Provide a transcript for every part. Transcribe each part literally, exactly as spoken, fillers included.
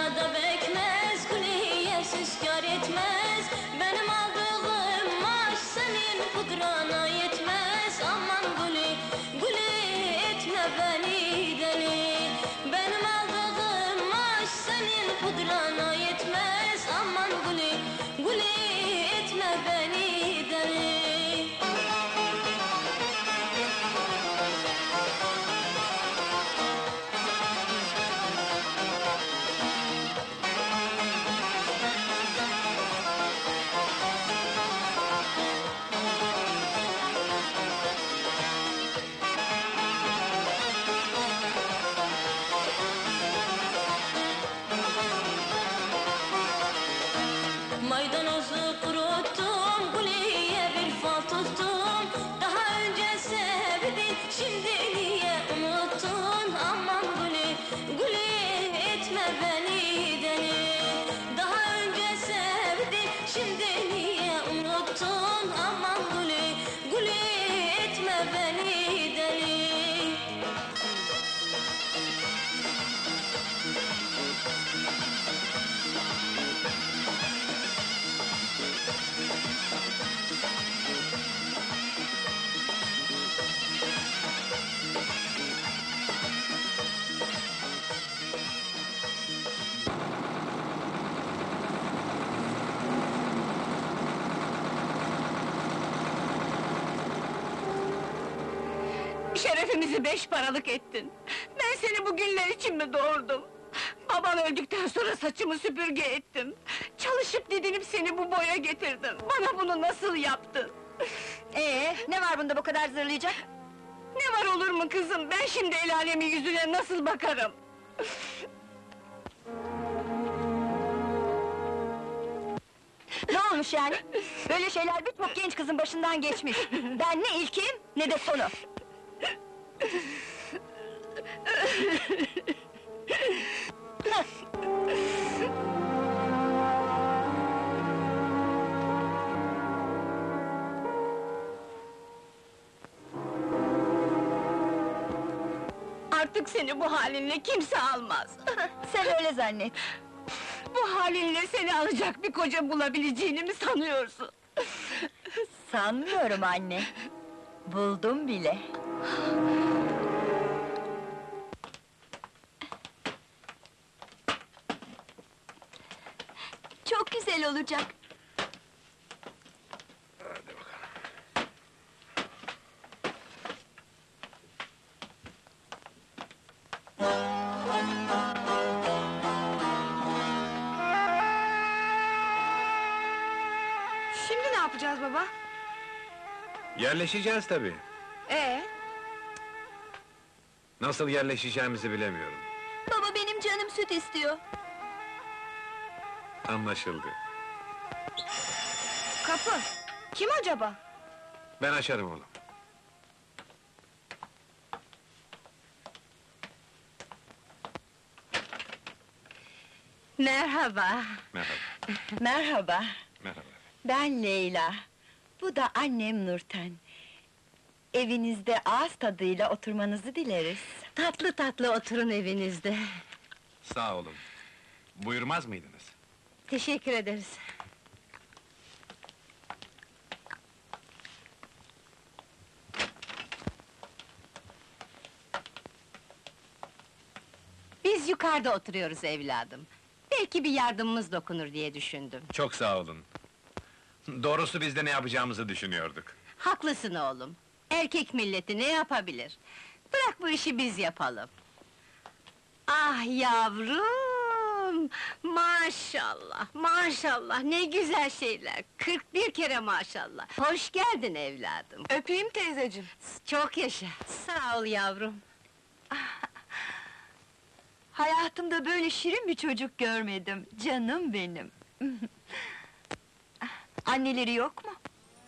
da bekmez, Gülüye süskar etmez. Benim aldığım maaş senin pudrana yetmez. Aman Gülü, Gülü etme beni deli. Benim aldığım maaş senin pudrana yetmez. Aman Gülü, Gülü etme beni deli. Maydanozu kuruttum, Gülüye bir fal tuttum. Daha önce sevdin, şimdi niye unuttun? Aman Gülü, Gülü etme beni deli. Daha önce sevdin, şimdi niye unuttun? Aman Gülü, Gülü etme beni deli. Şerefimizi beş paralık ettin! Ben seni bu günler için mi doğurdum? Baban öldükten sonra saçımı süpürge ettim! Çalışıp didinip seni bu boya getirdim! Bana bunu nasıl yaptın? Ee, ne var bunda bu kadar zırlayacak? Ne var olur mu kızım? Ben şimdi el alemin yüzüne nasıl bakarım? Ne olmuş yani? Böyle şeyler birçok genç kızın başından geçmiş. Ben ne ilkiyim, ne de sonu. Artık seni bu halinle kimse almaz! Sen öyle zannet. Bu halinle seni alacak bir koca bulabileceğini mi sanıyorsun? Sanmıyorum anne. Buldum bile. Çok güzel olacak. Hadi bakalım. Şimdi ne yapacağız baba? Yerleşeceğiz tabii. Ee? Nasıl yerleşeceğimizi bilemiyorum. Baba benim canım süt istiyor. Anlaşıldı. Kapı! Kim acaba? Ben açarım oğlum. Merhaba! Merhaba. Merhaba, Merhaba. ben Leyla. Bu da annem Nurten. Evinizde ağız tadıyla oturmanızı dileriz. Tatlı tatlı oturun evinizde. Sağ olun. Buyurmaz mıydınız? Teşekkür ederiz. Biz yukarıda oturuyoruz evladım. Belki bir yardımımız dokunur diye düşündüm. Çok sağ olun. Doğrusu biz de ne yapacağımızı düşünüyorduk. Haklısın oğlum. Erkek milleti ne yapabilir? Bırak bu işi biz yapalım. Ah yavrum! Maşallah, maşallah, ne güzel şeyler! Kırk bir kere maşallah! Hoş geldin evladım! Öpeyim teyzeciğim. Çok yaşa! Sağ ol yavrum! Hayatımda böyle şirin bir çocuk görmedim, canım benim! Anneleri yok mu?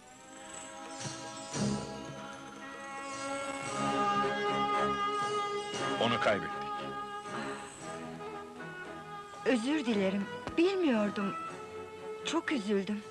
Onu kaybettik. Özür dilerim, bilmiyordum. Çok üzüldüm.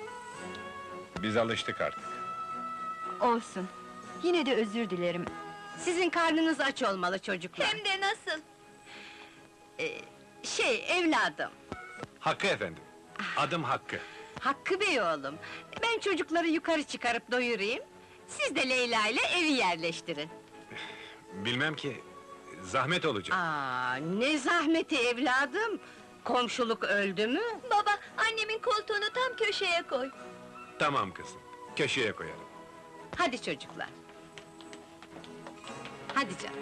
Biz alıştık artık. Olsun, yine de özür dilerim. Sizin karnınız aç olmalı çocuklar. Hem de nasıl? Ee, şey, evladım, Hakkı efendim. Adım Hakkı. Hakkı Bey oğlum, ben çocukları yukarı çıkarıp doyurayım, siz de Leyla ile evi yerleştirin. Bilmem ki, zahmet olacak. Aa, ne zahmeti evladım! Komşuluk öldü mü? Baba, annemin koltuğunu tam köşeye koy. Tamam kızım, köşeye koyalım. Hadi çocuklar. Hadi canım.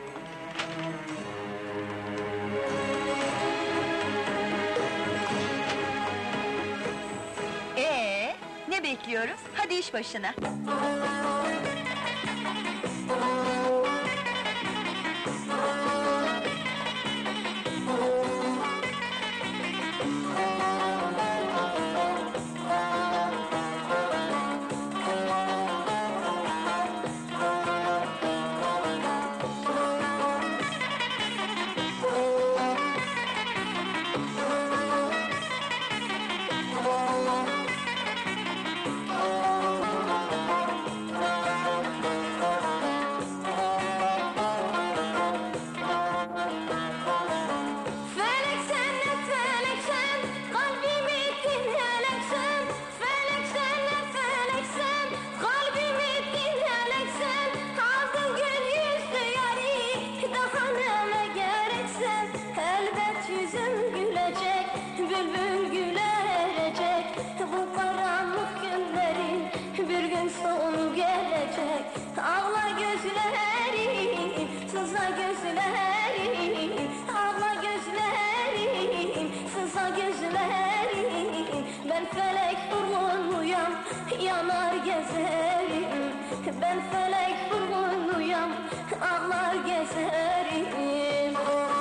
Ee, ne bekliyoruz? Hadi iş başına. Felek sen ne felek sen, kalbimi dinlelek sen. Felek sen ne felek sen, kalbimi dinlelek sen. Aldın gül yüzlü yari, daha neme gerek sen. Elbet yüzüm gülecek, bülbül gülecek. Bu karanlık günlerin bir gün sonu gelecek. Ağla gözlerim, sızla gözlerim. Ağla gözlerim, sızla gözlerim. Ben felek vurgunuyam, yanar gezerim. Ben felek vurgunuyam, ağlar gezerim.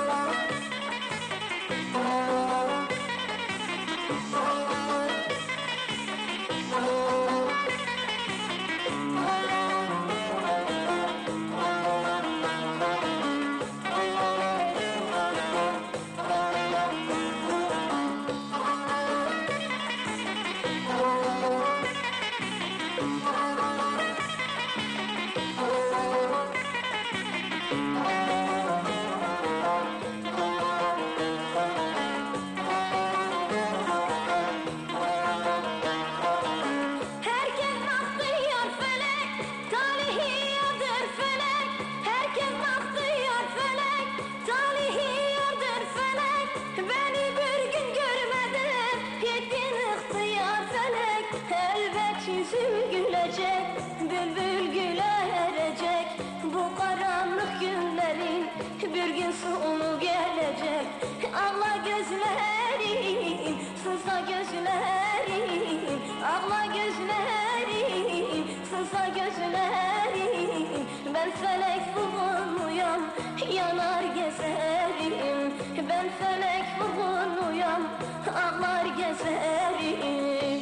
Herkes baktıyor felek, talihi yardır felek. Herkes baktıyor felek, talihi yardır felek. Beni bir gün görmeden yettin ihtiyar felek. Elbet yüzüm gülecek, bülbül gülecek. Bu karanlık günlerin bir gün sonu gelecek. Ağla gözlerim, sızla gözlerim. Ağla gözlerim, sızla gözlerim. Ben felek vurgunuyam, yanar gezerim. Ben felek vurgunuyam, ağlar gezerim.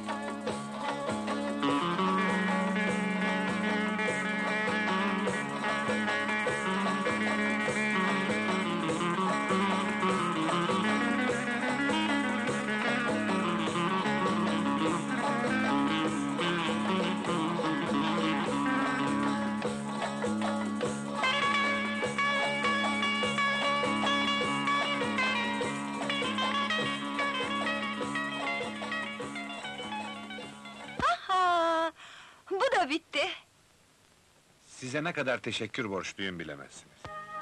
Aha! Bu da bitti. Size ne kadar teşekkür borçluyum bilemezsiniz.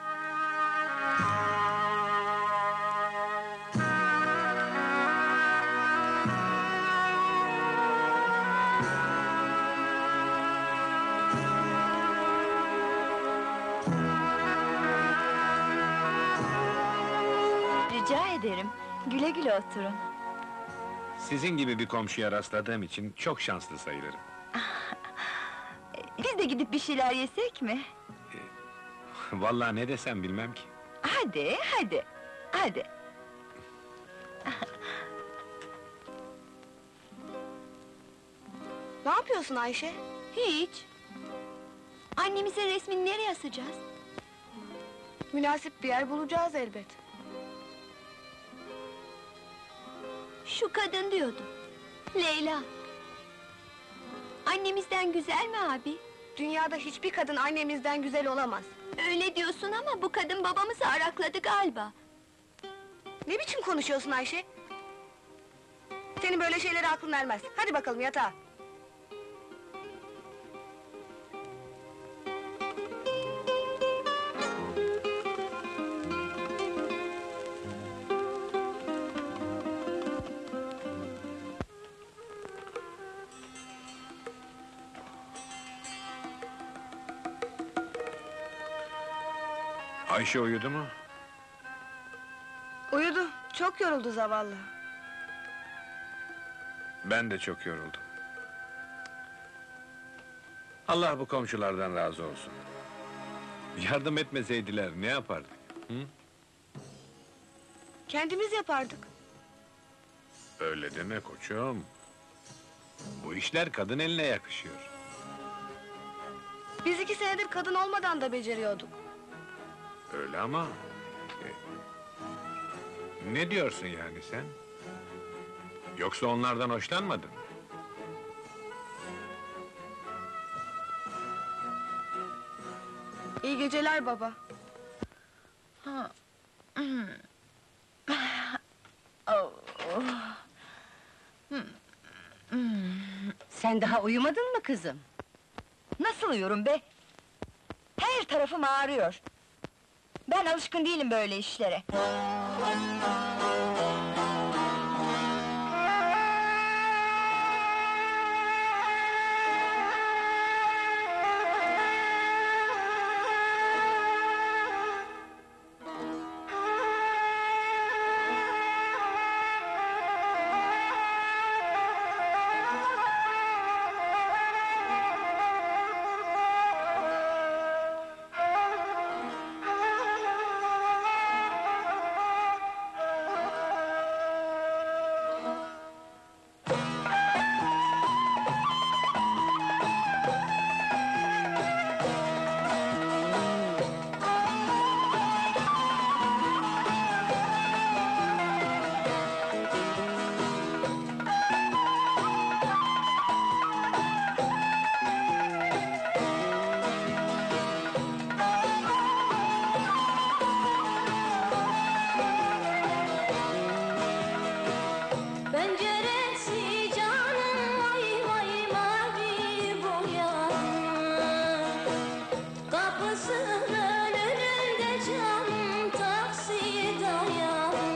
Rica ederim. Güle güle oturun. Sizin gibi bir komşuya rastladığım için çok şanslı sayılırım. Biz de gidip bir şeyler yesek mi? Vallahi ne desem bilmem ki. Hadi, hadi, hadi. Ne yapıyorsun Ayşe? Hiç. Annemizin resmini nereye asacağız? Münasip bir yer bulacağız elbet. Şu kadın diyordum. Leyla. Annemizden güzel mi abi? Dünyada hiçbir kadın annemizden güzel olamaz. Öyle diyorsun ama bu kadın babamızı arakladı galiba. Ne biçim konuşuyorsun Ayşe? Senin böyle şeylere aklın ermez. Hadi bakalım yatağa. Ayşe uyudu mu? Uyudu, çok yoruldu zavallı. Ben de çok yoruldum. Allah bu komşulardan razı olsun. Yardım etmeseydiler ne yapardık? Kendimiz yapardık. Öyle deme koçum. Bu işler kadın eline yakışıyor. Biz iki senedir kadın olmadan da beceriyorduk. Öyle ama... e, ne diyorsun yani sen? Yoksa onlardan hoşlanmadın mı? İyi geceler baba. Sen daha uyumadın mı kızım? Nasıl uyurum be? Her tarafım ağrıyor. Ben alışkın değilim böyle işlere. Penceresi canım vay vay mavi boyalı. Kapısının önünde cam taksi dayalı.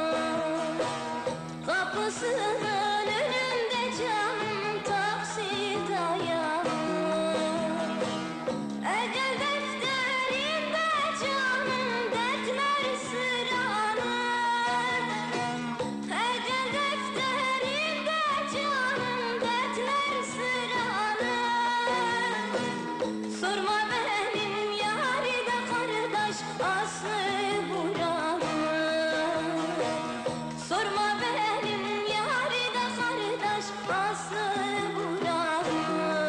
Kapısının önünde cam taksi dayalı. Ecel defterinde canım dertler sıralı. Ecel defterinde canım dertler sıralı. Sorma benim yaride kardeş aslı buralı. Sorma benim yaride kardeş aslı buralı.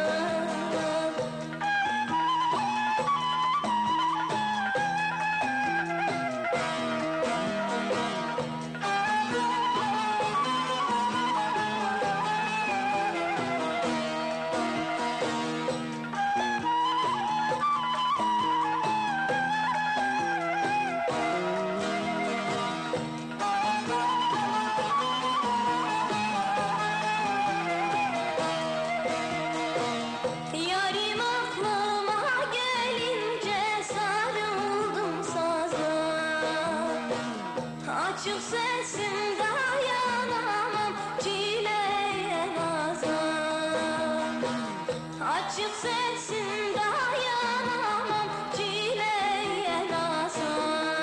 Yarim aklıma gelince sarıldım saza. Açık sesim dayanamam çileye naza. Açık sesim dayanamam çileye naza.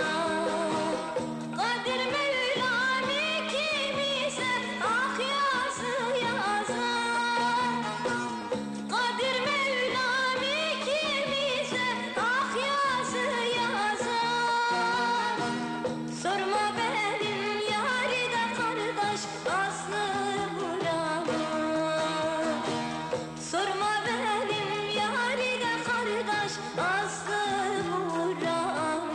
Kadir Mevlam ikimize ah yazı yazar. Kadir Mevlam ikimize ah yazı yazar. Sorma benim yaride kardeş aslı buralı. Sorma benim yaride kardeş aslı buralı.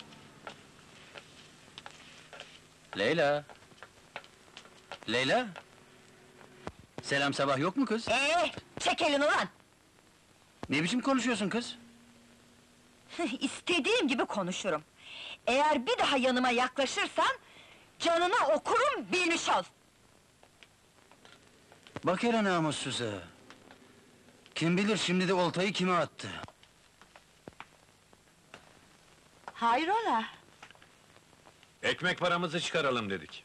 Leyla! Leyla! Selam sabah yok mu kız? Ee, çek elini ulan! Ne biçim konuşuyorsun kız? İstediğim gibi konuşurum. Eğer bir daha yanıma yaklaşırsan, canına okurum, bilmiş ol! Bak hele namussuza! Kim bilir şimdi de oltayı kime attı? Hayrola? Ekmek paramızı çıkaralım dedik.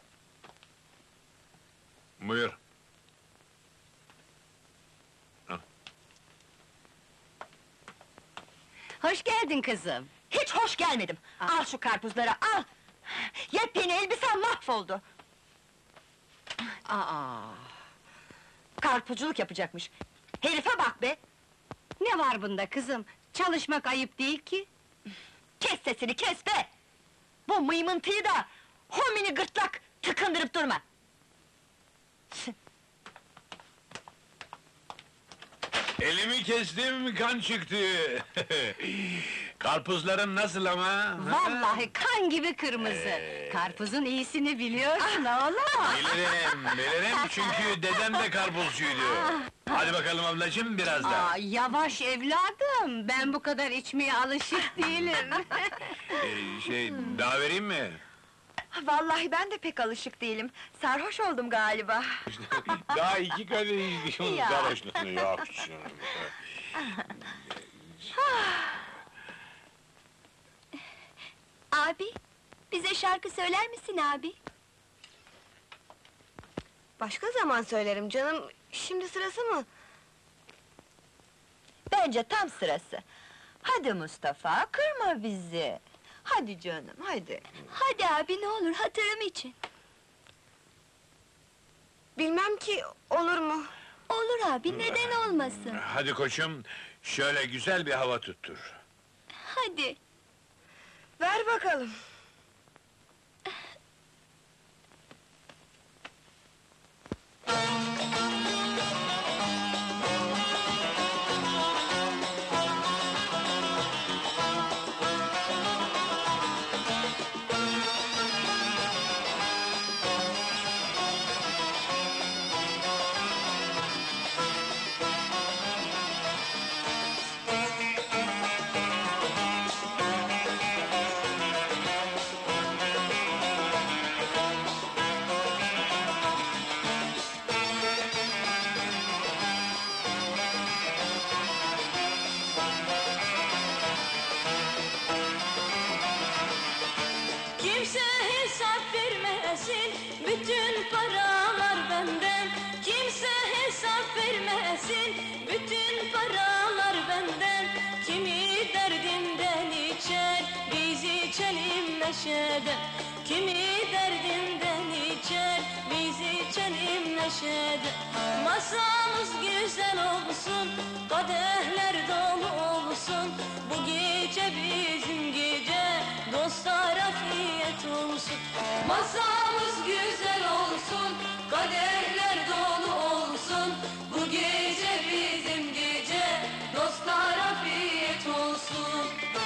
Buyur. Hoş geldin kızım. Hiç hoş gelmedim! Al şu karpuzları, al! Yepyeni elbisen mahvoldu! Aa, Karpuzculuk yapacakmış! Herife bak be! ne var bunda kızım? Çalışmak ayıp değil ki. Kes sesini, kes be! Bu mıymıntıyı da, homini gırtlak, tıkındırıp durma! Elimi kestim, kan çıktı! Karpuzların nasıl ama? Vallahi kan gibi kırmızı. Karpuzun iyisini biliyorsun oğlum. Bilirim, bilirim çünkü dedem de karpuzcuydu. Hadi bakalım ablacığım, biraz daha. Aa, yavaş evladım, ben bu kadar içmeye alışık değilim. Ee, şey, daha vereyim mi? Vallahi ben de pek alışık değilim, sarhoş oldum galiba! Daha iki kadeh şunun Ya. sarhoşluğunu yok canım. Abi, bize şarkı söyler misin abi? Başka zaman söylerim canım, şimdi sırası mı? Bence tam sırası! Hadi Mustafa, kırma bizi! Hadi canım, hadi! Hadi abi, ne olur, hatırım için. Bilmem ki, olur mu? Olur abi, neden olmasın? Hadi koçum, şöyle güzel bir hava tuttur. Hadi. Ver bakalım! Kimse hesap vermesin, bütün paralar benden. Kimse hesap vermesin, bütün paralar benden. Kimi derdinden içer, biz içelim neşeden. Kimi derdinden içer, biz içelim neşeden. Masamız güzel olsun, kadehler dolu olsun. Bu gece bizim gece, dostlar afiyet olsun. Masamız güzel olsun, kadehler dolu olsun. Bu gece bizim gece, dostlar afiyet olsun.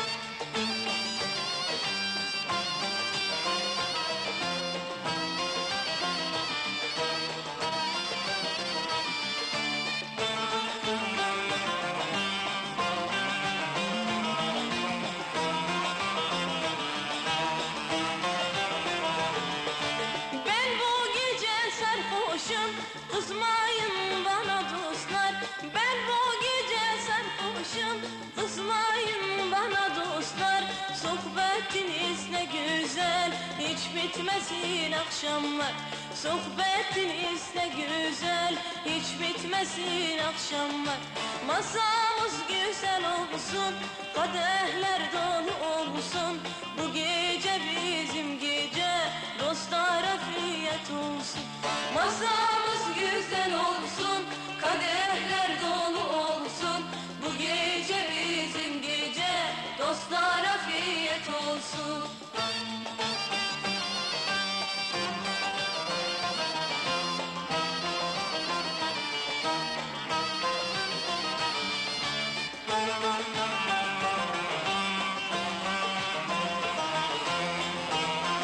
Ben bu gece sarhoşum, kızmayın bana dostlar. Ben bu gece sarhoşum, kızmayın bana dostlar. Sohbetiniz ne güzel, hiç bitmesin akşamlar. Sohbetiniz ne güzel, hiç bitmesin akşamlar. Masamız güzel olsun, kadehler dolu olsun. Bu gece bizim gece, dostlar afiyet olsun. Masamız güzel olsun, kadehler dolu olsun. Bu gece bizim gece, dostlar afiyet olsun.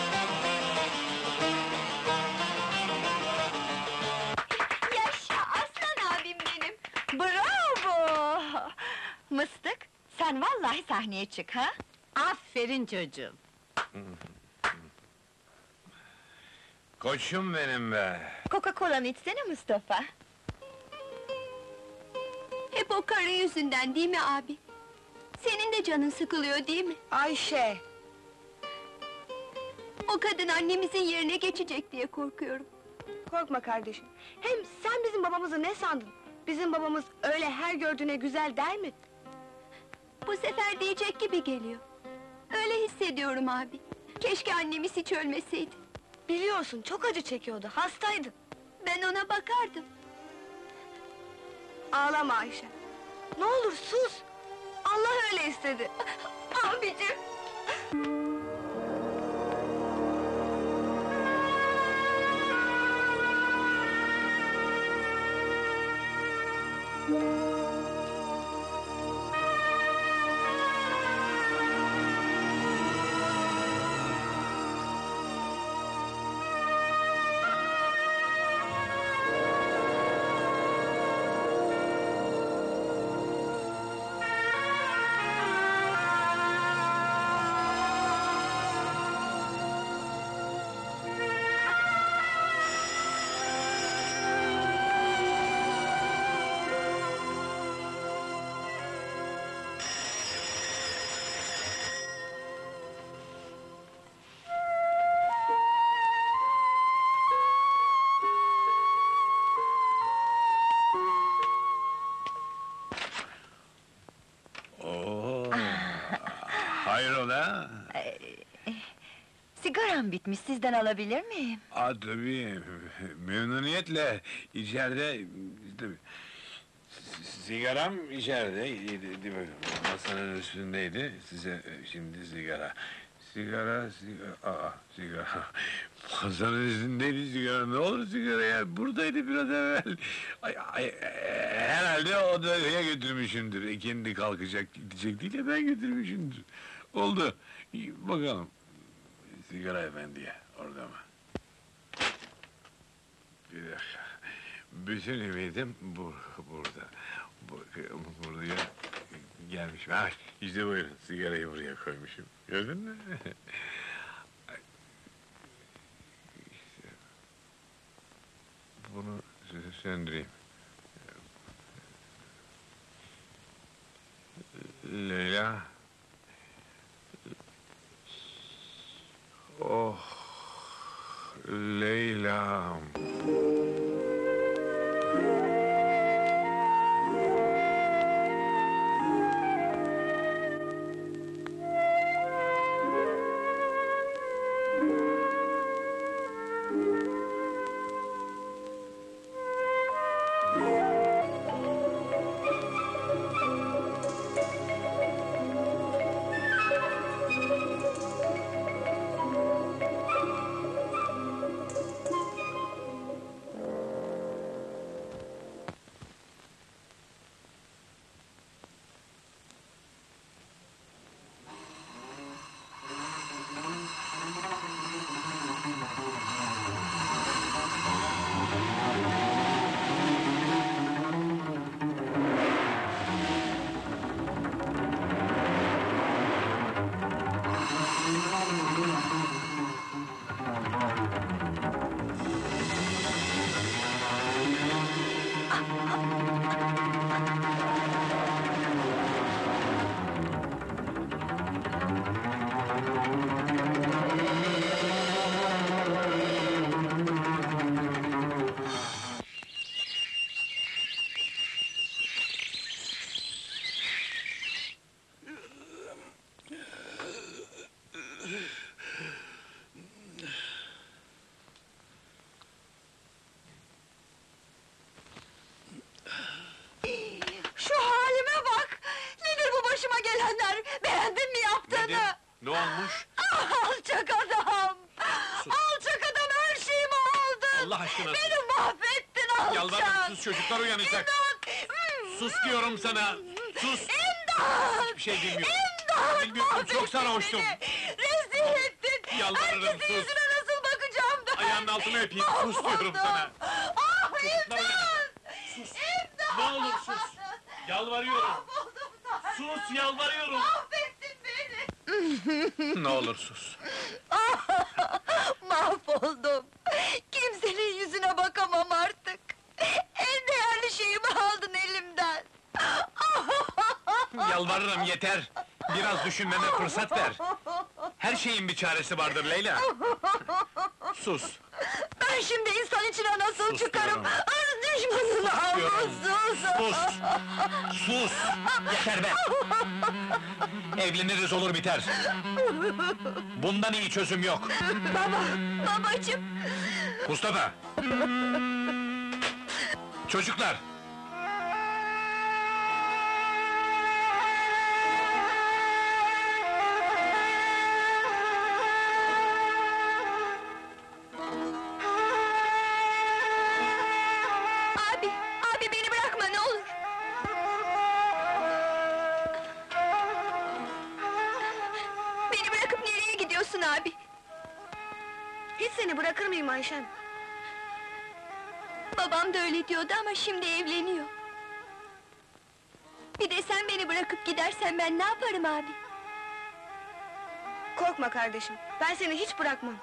Yaşa Mıstık, sen vallahi sahneye çık ha? Aferin çocuğum. Koçum benim be! Coca-Cola'nı içsene Mustafa. Hep o karı yüzünden değil mi abi? Senin de canın sıkılıyor değil mi? Ayşe! O kadın annemizin yerine geçecek diye korkuyorum. Korkma kardeşim. Hem sen bizim babamızı ne sandın? Bizim babamız öyle her gördüğüne güzel der mi? Bu sefer diyecek gibi geliyor. Öyle hissediyorum abi. Keşke annemiz hiç ölmeseydi. Biliyorsun, çok acı çekiyordu, hastaydı. Ben ona bakardım. Ağlama Ayşe. Ne olur sus! Allah öyle istedi. Abicim! Oo! Hayrola? Sigaram bitmiş, sizden alabilir miyim? Aa, tabii, memnuniyetle, içeride... işte, s- sigaram içeride, değil mi? Masanın üstündeydi, size e, şimdi sigara. Sigara, sigara, aa, sigara. Masanın üstündeydi sigara, ne olur sigara ya, buradaydı biraz evvel. Ay, ay, e, herhalde o da öyle götürmüşümdür, ikindi kalkacak, gidecek değil ya, ben götürmüşümdür. Oldu, bakalım. Sigara efendiye, orada mı? Bir dakika. Bütün ümidim bu, burada. Bu, buraya gelmiş. Ha, işte buyurun, sigarayı buraya koymuşum. Gördün mü? Ay, işte, bunu sö- söndüreyim. Leyla... Oh, Leyla'm! Şu halime bak! Nedir bu başıma gelenler? Beğendin mi yaptığını? Ne olmuş? Ah, alçak adam! Alçak adam her şeyimi aldın! Allah aşkına! Beni mahvettin alçak! Yalvarırım, sus, çocuklar uyanacak! İmdat! Sus diyorum sana! Sus! İmdat! Hiçbir şey bilmiyorum! İmdat! Bilmiyorum, çok Mahvettin sarhoştum! beni! Rezil ettin! Yalvarırım, Herkesin sus! yüzüne nasıl bakacağım ben? Ayağının altına öpeyim, sus diyorum sana! Ah, Çocuklar imdat! uyanacak! İmdat! Ne olur sus! Yalvarıyorum! Mahvoldum da! Sus, yalvarıyorum! Affettin beni! Ne olur sus. Mahvoldum! Kimsenin yüzüne bakamam artık! En değerli şeyimi aldın elimden! Yalvarırım yeter! Biraz düşünmeme fırsat ver! Her şeyin bir çaresi vardır Leyla! Sus! Ben şimdi insan içine nasıl Sus çıkarım? diyorum. Arz düşmanını Diyorum. almışsın! Sus! Sus! Yeter be! Evleniriz olur biter! Bundan iyi çözüm yok! Baba, babacığım! Mustafa! Çocuklar! Abi, abi beni bırakma ne olur! Beni bırakıp nereye gidiyorsun abi? Hiç seni bırakır mıyım Ayşen? Babam da öyle diyordu ama şimdi evleniyor. Bir de sen beni bırakıp gidersen ben ne yaparım abi? Korkma kardeşim, ben seni hiç bırakmam.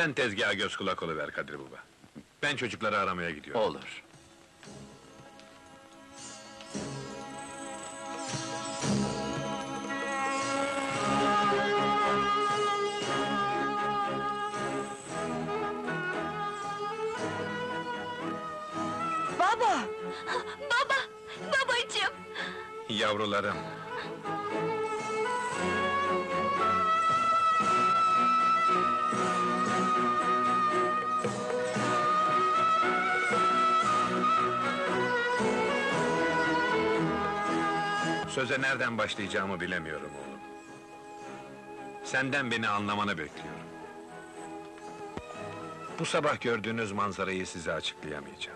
Sen tezgaha göz kulak oluver Kadri Baba. Ben çocukları aramaya gidiyorum. Olur. Baba! Baba! Babacığım! Yavrularım. Söze nereden başlayacağımı bilemiyorum oğlum. Senden beni anlamanı bekliyorum. Bu sabah gördüğünüz manzarayı size açıklayamayacağım.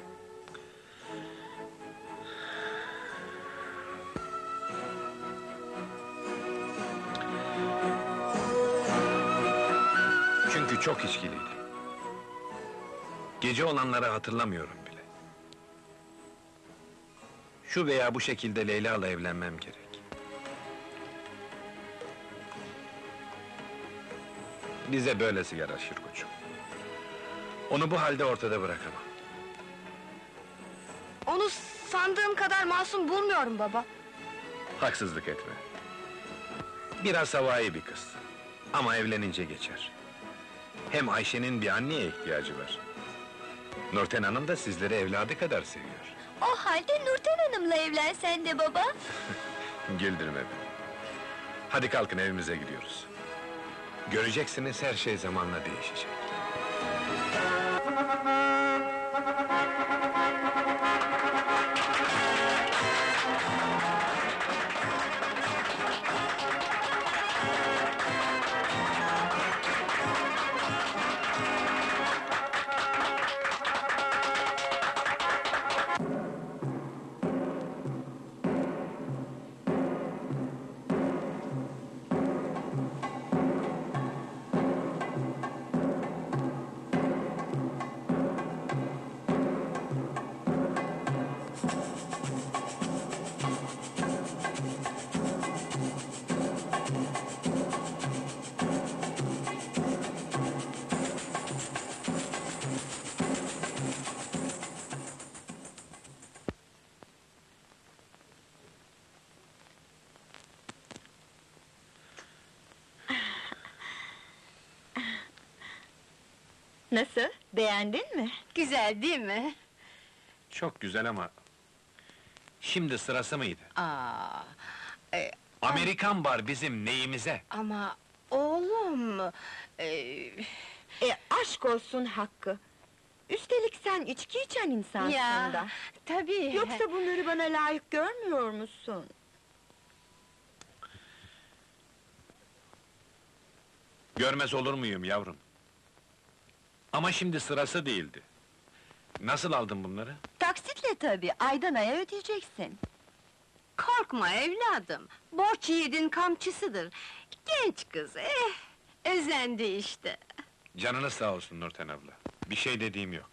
Çünkü çok içkiliydim. Gece olanları hatırlamıyorum bile. Şu veya bu şekilde Leyla'la evlenmem gerek. Bize böylesi yaraşır koçum. Onu bu halde ortada bırakamam. Onu sandığım kadar masum bulmuyorum baba. Haksızlık etme. Biraz havai bir kız. Ama evlenince geçer. Hem Ayşe'nin bir anneye ihtiyacı var. Nurten Hanım da sizleri evladı kadar seviyor. O halde Nurten Hanım'la evlensen de baba! Güldürme beni. Hadi kalkın, evimize gidiyoruz. Göreceksiniz, her şey zamanla değişecek. Nasıl? Beğendin mi? Güzel değil mi? Çok güzel ama... Şimdi sırası mıydı? Aa, e, Amerikan bar bizim neyimize? ama oğlum... E, E aşk olsun Hakkı! Üstelik sen içki içen insansın ya, da. tabii. Yoksa bunları bana layık görmüyor musun? Görmez olur muyum yavrum? Ama şimdi sırası değildi. Nasıl aldın bunları? Taksitle tabii, aydan aya ödeyeceksin. Korkma evladım, borç yiğidin kamçısıdır. Genç kız, eh, özendi işte. Canınız sağ olsun Nurten abla. Bir şey dediğim yok.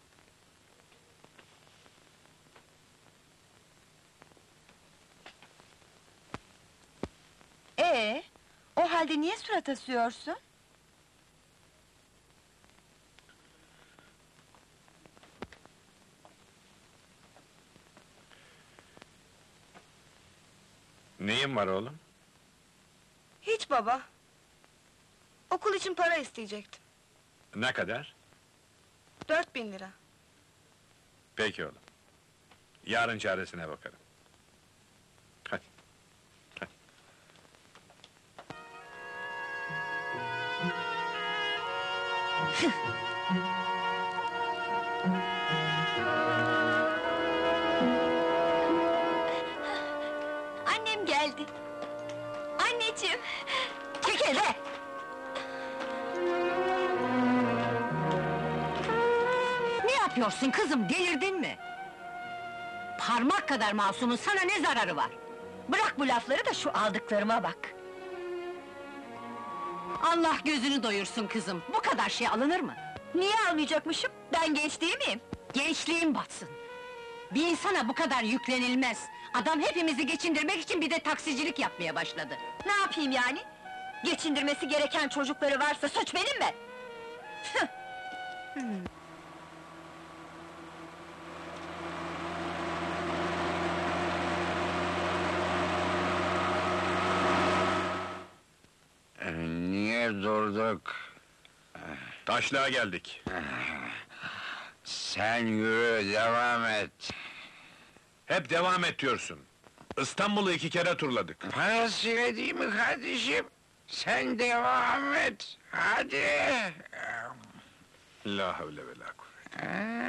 Ee, o halde niye surat asıyorsun? Neyin var oğlum? Hiç baba. Okul için para isteyecektim. Ne kadar? Dört bin lira. Peki oğlum. Yarın çaresine bakarım. Hadi. Hadi. Annem geldi! Anneciğim! Çekil be! Ne yapıyorsun kızım, delirdin mi? Parmak kadar masumun, sana ne zararı var? Bırak bu lafları da şu aldıklarıma bak. Allah gözünü doyursun kızım, bu kadar şey alınır mı? Niye almayacakmışım? Ben genç değil miyim? Gençliğin batsın! Bir insana bu kadar yüklenilmez! Adam hepimizi geçindirmek için bir de taksicilik yapmaya başladı. Ne yapayım yani? Geçindirmesi gereken çocukları varsa suç benim mi? Niye durduk? Taşlığa geldik. Sen yürü, devam et. Hep devam et diyorsun. İstanbul'u iki kere turladık. Parasıyla değil mi kardeşim? Sen devam et, hadi! La havle ve la kuvvete.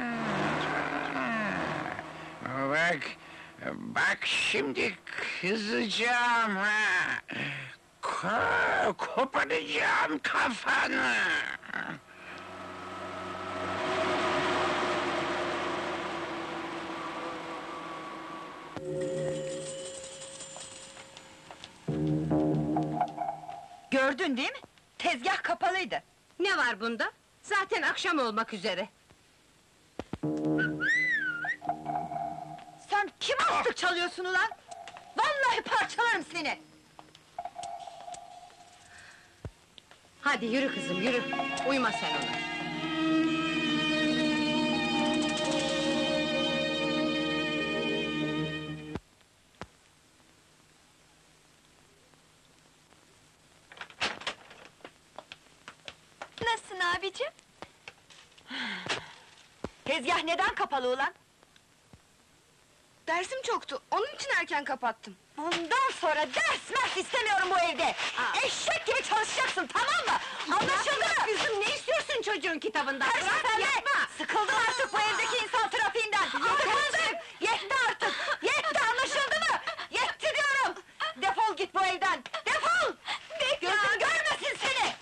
Aa, Bak, bak şimdi kızacağım ha! Ko- koparacağım kafanı! Gördün değil mi? Tezgah kapalıydı. Ne var bunda? Zaten akşam olmak üzere. Sen kime astık çalıyorsun ulan? Vallahi parçalarım seni! Hadi yürü kızım, yürü! Uyma sen ona! Nasılsın abicim? Tezgah neden kapalı ulan? Dersim çoktu, onun için erken kapattım. Bundan sonra ders mers istemiyorum bu evde! Eşek gibi çalışacaksın, tamam mı? Anlaşıldı mı? Kızım, ne istiyorsun çocuğun kitabından? Her Bırak, seferinde yapma! sıkıldım artık bu evdeki insan trafiğinden! Sıkıldım! Yetti artık! Yetti, anlaşıldı mı? Yetti diyorum! Defol git bu evden! Defol! Gözüm görmesin seni!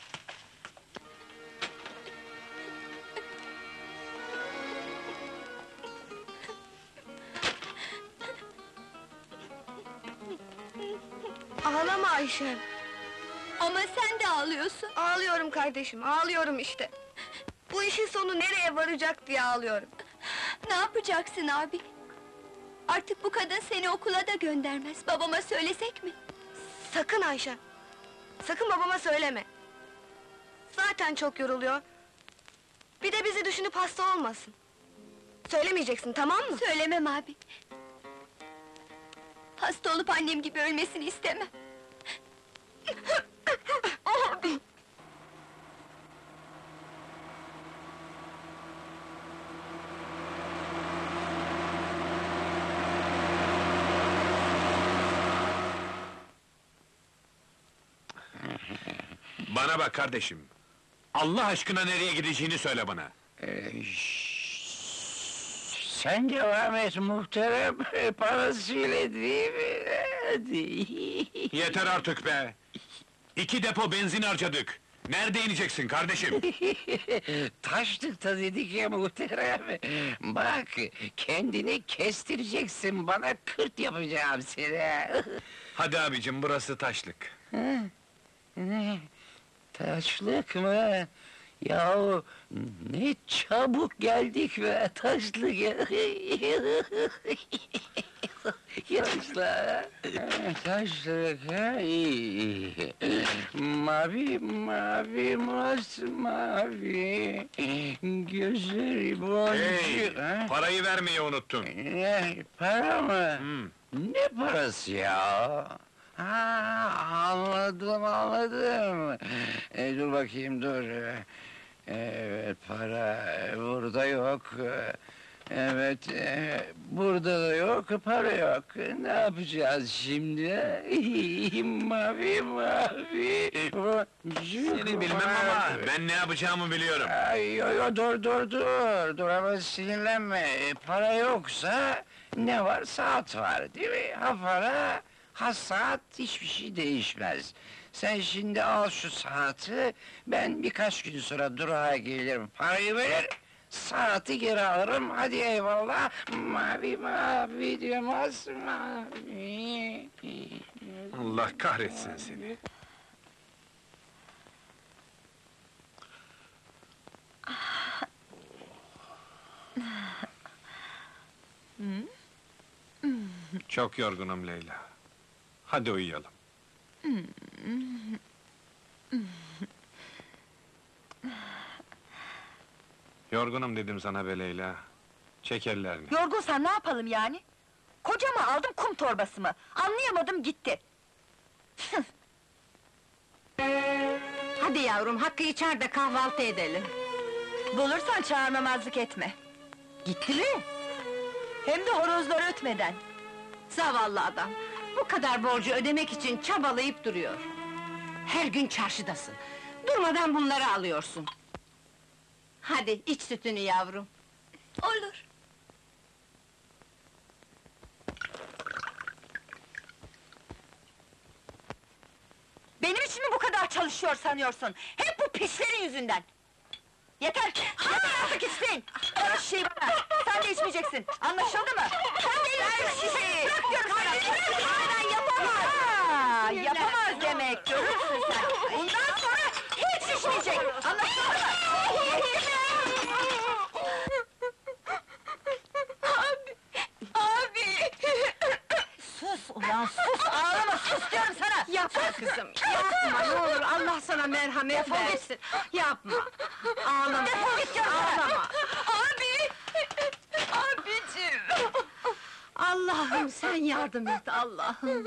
Ağlama Ayşe. Ama sen de ağlıyorsun. Ağlıyorum kardeşim, ağlıyorum işte. Bu işin sonu nereye varacak diye ağlıyorum. Ne yapacaksın abi? Artık bu kadın seni okula da göndermez. Babama söylesek mi? Sakın Ayşe! Sakın babama söyleme! Zaten çok yoruluyor. Bir de bizi düşünüp hasta olmasın. Söylemeyeceksin, tamam mı? Söylemem abi. Hasta olup annem gibi ölmesini istemem. Abi! Bana bak kardeşim. Allah aşkına nereye gideceğini söyle bana. Ee, şşş, sen devam et muhterem, parasıyla değil mi? Hadi. Yeter artık be! İki depo benzin harcadık. Nerede ineceksin kardeşim? Taşlıkta dedik ya muhterem. Bak, kendini kestireceksin, bana kırt yapacağım seni. Hadi abicim, burası taşlık. Ne? Taşlık mı? Yahu ne çabuk geldik be, taşlık. Yaşlar. Taşlık, ha, iyi. Mavi, mavi, masmavi. Gözleri Hey! boncuk. ha? Parayı vermeyi unuttun. Ne, para mı? Hmm. Ne parası ya? Ha, anladım, anladım. E, dur bakayım, dur. Evet, para burada yok. Evet, e, burada da yok, para yok. Ne yapacağız şimdi? Mavi, mavi. Seni bilmem ama ben ne yapacağımı biliyorum. Ay, yo, yo, dur, dur, dur, dur ama sinirlenme. E, Para yoksa ne var? Saat var, değil mi? Ha para, ha saat, hiçbir şey değişmez. Sen şimdi al şu saati, ben birkaç gün sonra durağa gelirim, parayı verir, saati geri alırım, hadi eyvallah. Mavi mavi diyormaz, mavi. Allah kahretsin seni. Çok yorgunum Leyla. Hadi uyuyalım. Yorgunum dedim sana be Leyla. Çek ellerini. Yorgunsan ne yapalım yani? Kocama aldım kum torbası mı? Anlayamadım gitti. Hadi yavrum, Hakkı içeride kahvaltı edelim. Bulursan çağırmamazlık etme. Gitti mi? Hem de horozlar ötmeden. Zavallı adam, bu kadar borcu ödemek için çabalayıp duruyor. Her gün çarşıdasın, durmadan bunları alıyorsun. Hadi, iç sütünü yavrum. Olur. Benim için mi bu kadar çalışıyor sanıyorsun? Hep bu pislerin yüzünden! Yeter! Yeter artık içtin! Ver o şişeyi bana! Sen de içmeyeceksin! Anlaşıldı mı? Sen de içeceksin şişeyi! Bırak diyorum sana! Ben yapamaz! Ha, yapamaz demek! Görürsün sen! Bundan sonra hiç içmeyecek! Anlaşıldı mı? Abi! Abi! Sus ulan sus! Ağlama sus diyorum sana! Yapma kızım, yapma ne olur, Allah sana merhamet Defol git. versin. Yapma, ağlama, Defol git diyorum sana! ağlama. Abi! Abicim! Allah'ım sen yardım et, Allah'ım!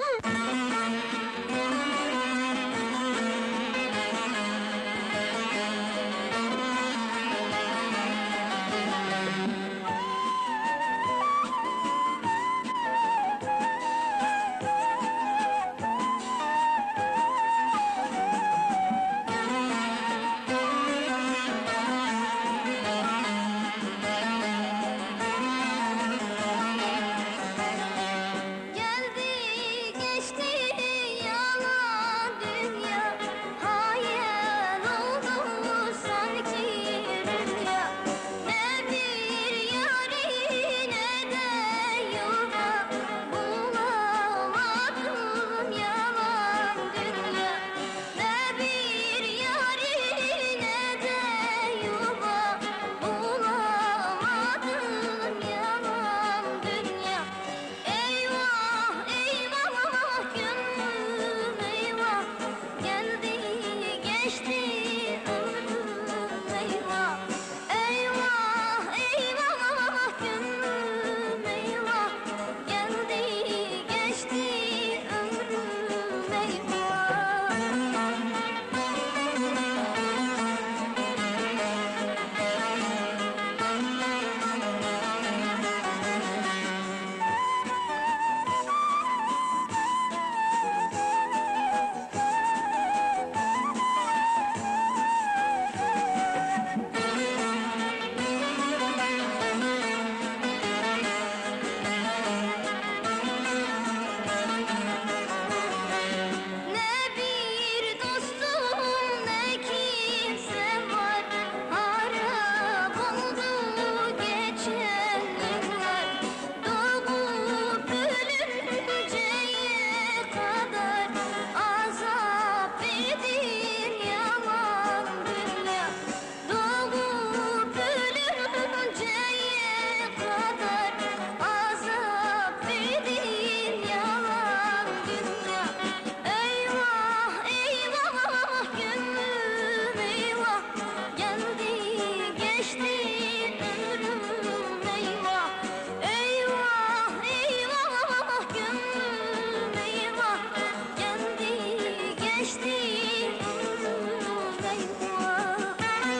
Geldi geçti yalan dünya, hayal oldu sanki rüya. Ne bir yari ne de yuva, bulamadım yalan dünya. Ne bir yari ne de yuva, bulamadım yalan dünya. Eyvah eyvah gönlüm eyvah, geldi geçti ömrüm eyvah. Eyvah eyvah gönlüm eyvah, geldi geçti ömrüm eyvah. Ne bir dostum ne kimse var, harap oldu geçen yıllar. Doğup ölünceye kadar azap verdin yalan dünya. Doğup ölünceye kadar azap verdin yalan dünya. Eyvah eyvah gönlüm eyvah, geldi geçti ömrüm eyvah. Eyvah eyvah gönlüm eyvah, geldi geçti ömrüm eyvah.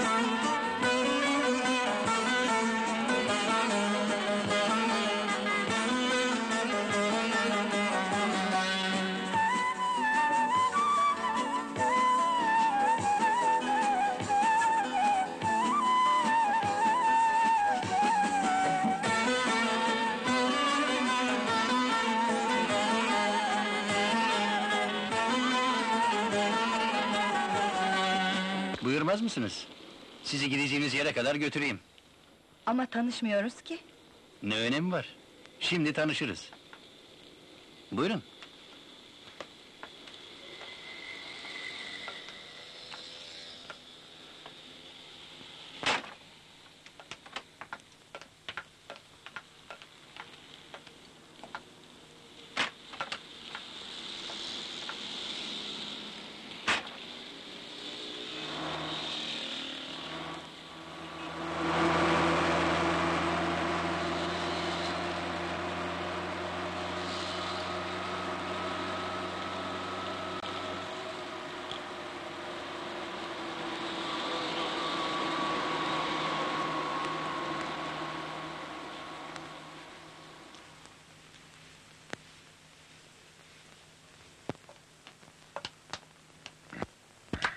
Buyurmaz mısınız? Sizi gideceğiniz yere kadar götüreyim. Ama tanışmıyoruz ki. Ne önemi var? Şimdi tanışırız. Buyurun.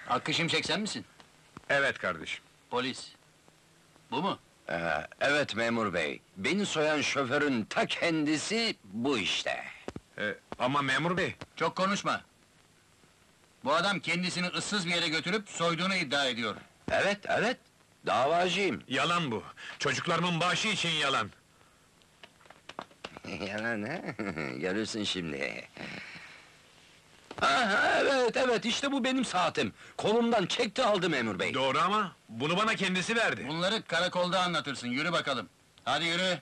Hakkı Şimşek sen misin? Evet kardeşim. Polis. Bu mu? Ee, evet memur bey, beni soyan şoförün ta kendisi bu işte. Ee, ama memur bey, Çok konuşma. Bu adam kendisini ıssız bir yere götürüp soyduğunu iddia ediyor. Evet, evet, davacıyım. yalan bu. Çocuklarımın bağışı için yalan. Yalan ha? Görürsün şimdi. Aha, evet, evet, işte bu benim saatim. Kolumdan çekti aldı memur bey. Doğru ama bunu bana kendisi verdi. Bunları karakolda anlatırsın, yürü bakalım. Hadi yürü!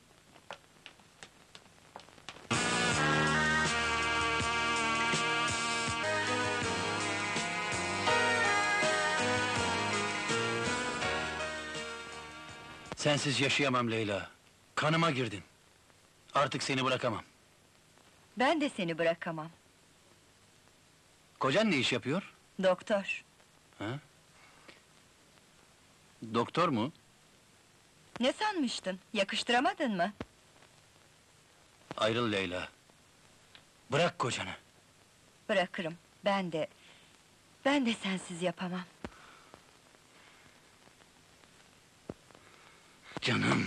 Sensiz yaşayamam Leyla. Kanıma girdin. Artık seni bırakamam. Ben de seni bırakamam. Kocan ne iş yapıyor? Doktor. Doktor mu? Ne sanmıştın? Yakıştıramadın mı? Ayrıl Leyla. Bırak kocanı. Bırakırım. Ben de... Ben de sensiz yapamam. Canım!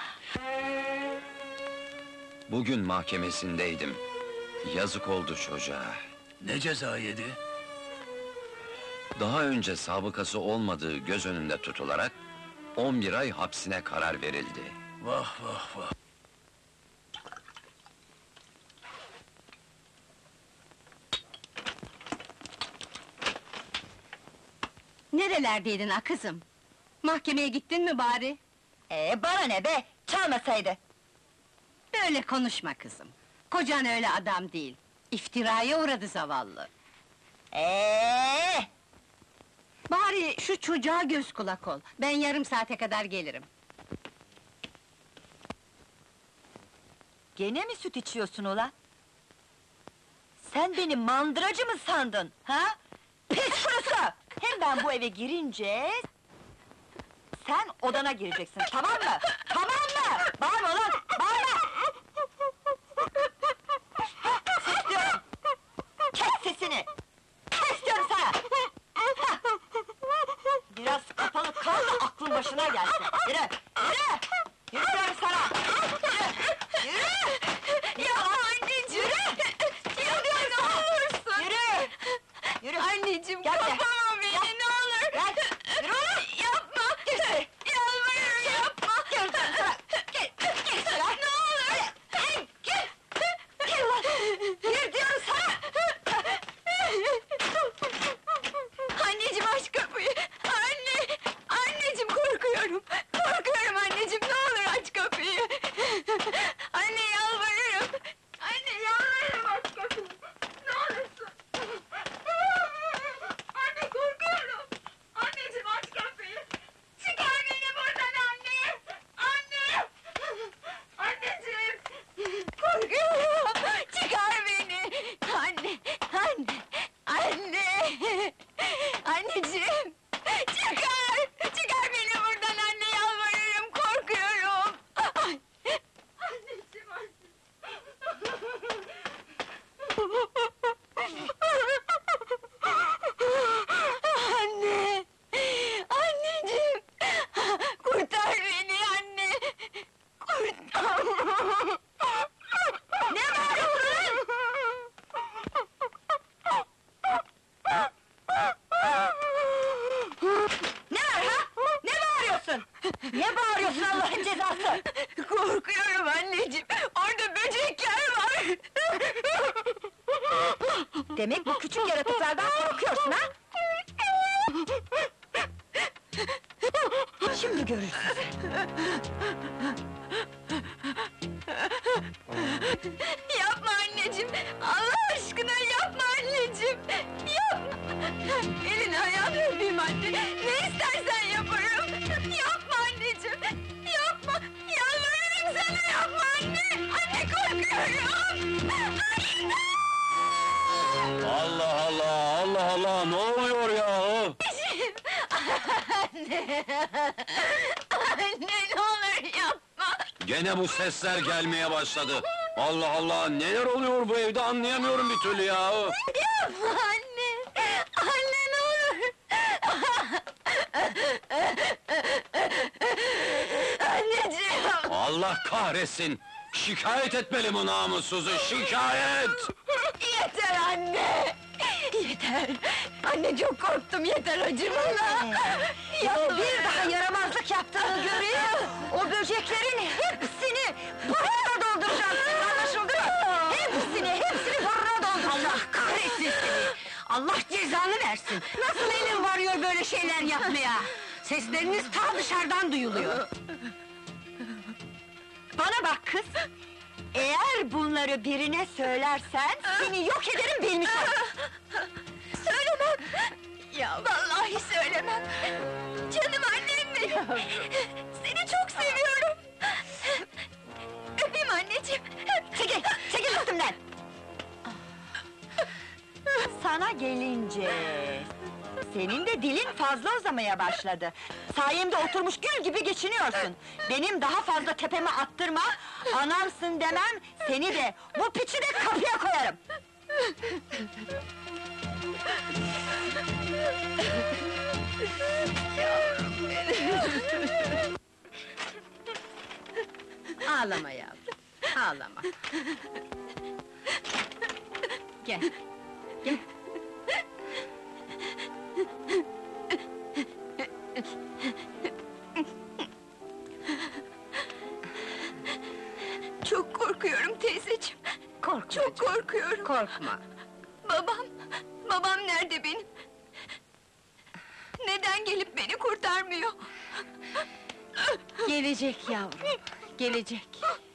Bugün mahkemesindeydim. Yazık oldu çocuğa. Ne ceza yedi? Daha önce sabıkası olmadığı göz önünde tutularak... ...on bir ay hapsine karar verildi. Vah vah vah! Nerelerdeydin ha kızım? Mahkemeye gittin mi bari? Ee, bana ne be? Çalmasaydı. Böyle konuşma kızım. Kocan öyle adam değil. İftiraya uğradı zavallı. Ee, Bari şu çocuğa göz kulak ol. Ben yarım saate kadar gelirim. Gene mi süt içiyorsun ulan? Sen beni mandıracı mı sandın, ha? Pis kurusu! Hem ben bu eve girince... Sen odana gireceksin, tamam mı? Tamam mı? Bağırma ulan, bağırma! Sus diyorum! Kes sesini! Kes diyorum sana! Hah! Biraz kapalı kal da aklın başına gelsin! Yürü! Yürü! Yürü diyorum sana! Yürü! Yürü! Ya anneciğim! Yürü! Yürü ne olursun! Yürü! Yürü! Anneciğim, Gel buraya. kapama beni, Gel. ne olur! Gel! Yürü oğlum! Yapma! Gel! Yalvarırım, yapma! Gel sana! Gel! Gel sana! Ne olur! Gel! Gel! Gel ulan! Gel diyorum sana! Anneciğim, aç kapıyı! Anne! Anneciğim, korkuyorum! Korkuyorum anneciğim, ne olur aç kapıyı! Anne, yalvarırım! Anne, yalvarırım, aç kapıyı! Ne olursun! Anne, korkuyorum! Anneciğim, aç kapıyı! Çıkar beni buradan anne! Anne! Anneciğim! Korkuyorum! Çıkar beni! Anne! Anne! Anne! Anneciğim! Çıkar! Çıkar beni buradan anne, yalvarırım, korkuyorum! Ay! Anneciğim, anne! Anneciğim! Kurtar beni anne! Kurtar! Ne bağırıyorsun Ne var ha? Ne bağırıyorsun? Ne bağırıyorsun Allah'ın cezası? Korkuyorum anneciğim! Orada böcekler var! Demek bu küçük yaratıklardan korkuyorsun ha? Şimdi görürsün. Yapma anneciğim! Allah aşkına yapma anneciğim! Yapma! Elini ayağını öpeyim anne! Ne istersen yaparım! Yapma anneciğim! Yapma! Yalvarırım sana, yapma anne! Anne, korkuyorum! Anne! Allah Allah, Allah Allah, ne oluyor ya? Anne! Anne, ne olur yapma! Gene bu sesler gelmeye başladı. Allah Allah, neler oluyor bu evde anlayamıyorum bir türlü ya. Yapma anne! Anne, ne olur! Allah kahretsin! Şikayet etmeli bu namussuzu, şikayet! Yeter anne! Yeter! Anne çok korktum, yeter acı bana! Ya bir daha yaramazlık yaptığını görüyor! O böceklerin hepsini burnuna dolduracağım! Anlaşıldı mı? Hepsini, hepsini burnuna dolduracağım! Allah kahretsin seni! Allah cezanı versin! Nasıl elin varıyor böyle şeyler yapmaya? Sesleriniz ta dışarıdan duyuluyor! Bana bak kız! Eğer bunları birine söylersen, seni yok ederim bilmiş ol! Söylemem! Ya vallahi söylemem! Canım annem benim! Seni çok seviyorum! Öpeyim anneciğim! Çekil, çekil üstümden! Sana gelince... Senin de dilin fazla uzamaya başladı. Sayemde oturmuş gül gibi geçiniyorsun. Benim daha fazla tepeme attırma, anamsın demem, seni de, bu piçi de kapıya koyarım! Ağlama yavrum, ağlama! Gel, gel! Çok korkuyorum teyzeciğim! Korkma Çok canım, korkuyorum! korkma! Babam, babam nerede benim? Neden gelip beni kurtarmıyor? Gelecek yavrum, gelecek!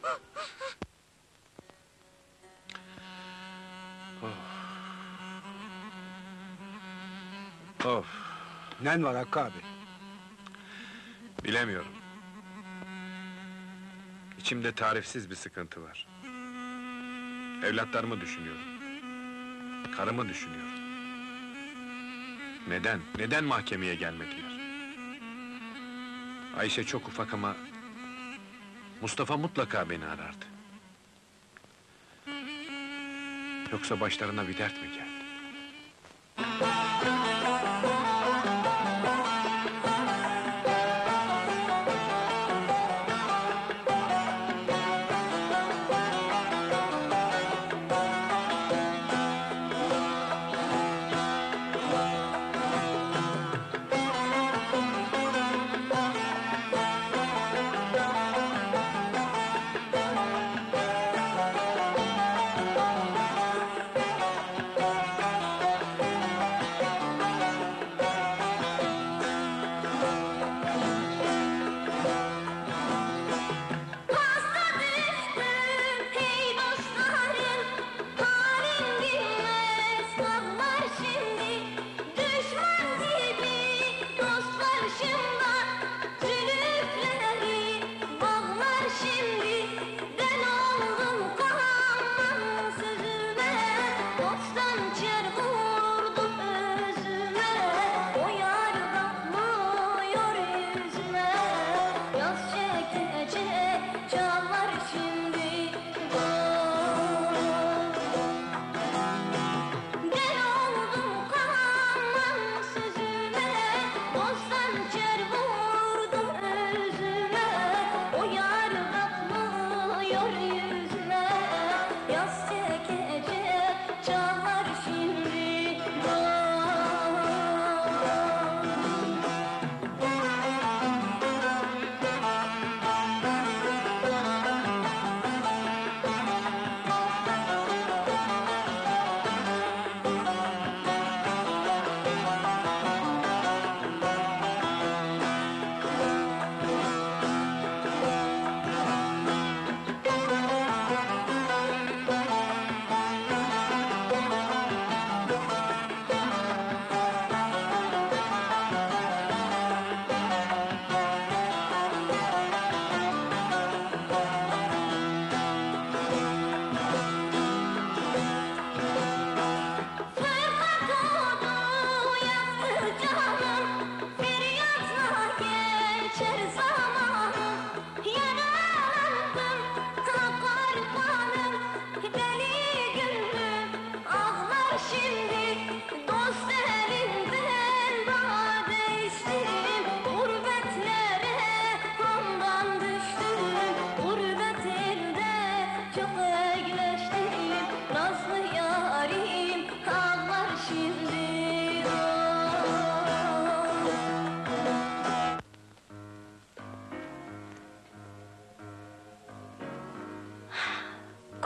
Of, Nen var Hakkı abi? bilemiyorum. İçimde tarifsiz bir sıkıntı var. Evlatlarımı düşünüyorum. Karımı düşünüyorum. Neden, neden mahkemeye gelmediler? Ayşe çok ufak ama... Mustafa mutlaka beni arardı. Yoksa başlarına bir dert mi geldi?